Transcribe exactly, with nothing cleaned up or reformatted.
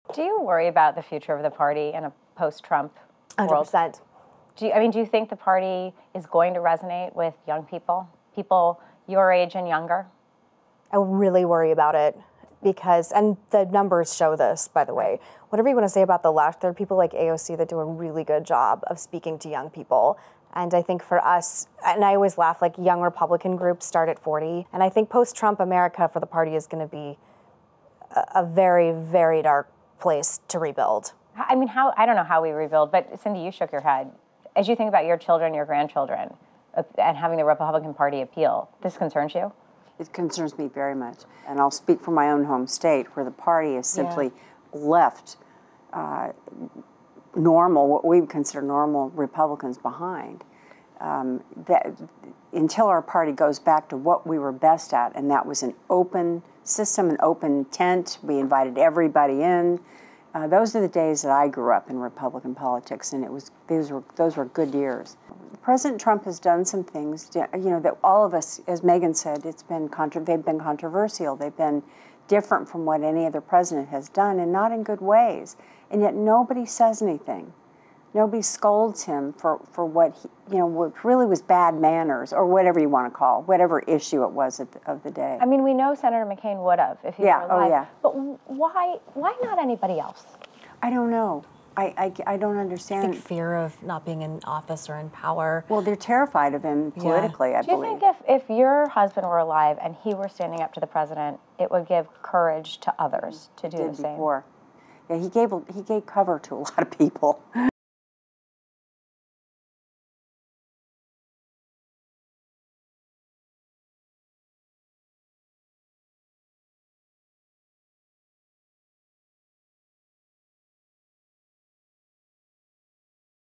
Do you worry about the future of the party in a post-Trump world? one hundred percent. Do you, I mean, do you think the party is going to resonate with young people, people your age and younger? I really worry about it because, and the numbers show this, by the way. Whatever you want to say about the left, there are people like A O C that do a really good job of speaking to young people. And I think for us, and I always laugh, like young Republican groups start at forty. And I think post-Trump America for the party is going to be a, a very, very dark place to rebuild. I mean, how, I don't know how we rebuild, but Cindy, you shook your head. As you think about your children, your grandchildren, uh, and having the Republican Party appeal, this concerns you? It concerns me very much. And I'll speak for my own home state, where the party has simply yeah. left uh, normal, what we would consider normal Republicans behind. Um, that, until our party goes back to what we were best at, and that was an open system, an open tent, we invited everybody in. Uh, those are the days that I grew up in Republican politics, and it was those were those were good years. President Trump has done some things, you know, that all of us, as Meghan said, it's been contra they've been controversial. They've been different from what any other president has done, and not in good ways. And yet nobody says anything. Nobody scolds him for for what he, you know, what really was bad manners, or whatever you want to call, whatever issue it was of the, of the day. I mean, we know Senator McCain would have if he yeah, were alive. Oh yeah. But why why not anybody else? I don't know. I, I, I don't understand. I think fear of not being in office or in power. Well, they're terrified of him politically, yeah. I Do you believe. think if, if your husband were alive and he were standing up to the president, it would give courage to others to do It did the same? Before. Yeah, he gave he gave cover to a lot of people.